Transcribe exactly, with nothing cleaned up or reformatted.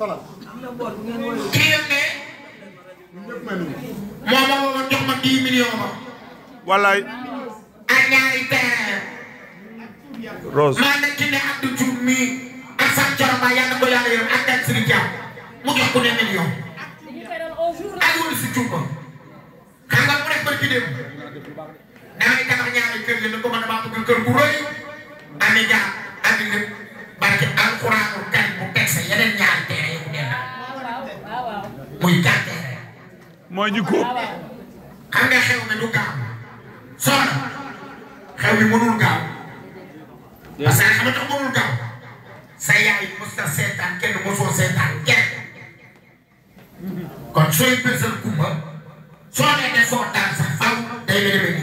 kii yëpp ne moom moo ma jox ma dix millions ma. wallaay. ak ñaari terrain. Rose. maa nekk ne Abdou Diouf mii ak Fatou Thioro Mbaye yàlla ko yàlla yërëm ak Dane Siri Diaw mu jox ko ne million. ak wala si Diouf xam nga mu def barki démb damay tabax ñaari kër yi ne ko man damaa bëgg kër bu rëy amee jaar ak lépp barke alxuraanul karim bu teg sa yeneen ñaari terrain yi mu dem muy quatre terrain. mooy ñu ko. xam nga xew mi du gaaw soxna xew mi mënul gaaw parce que xam nga tax mënul gaaw sa yaay mos na seetaan kenn mosoo seetaan kenn kon sooy bësal kumba soo nekkee soo daan sax faw day la demee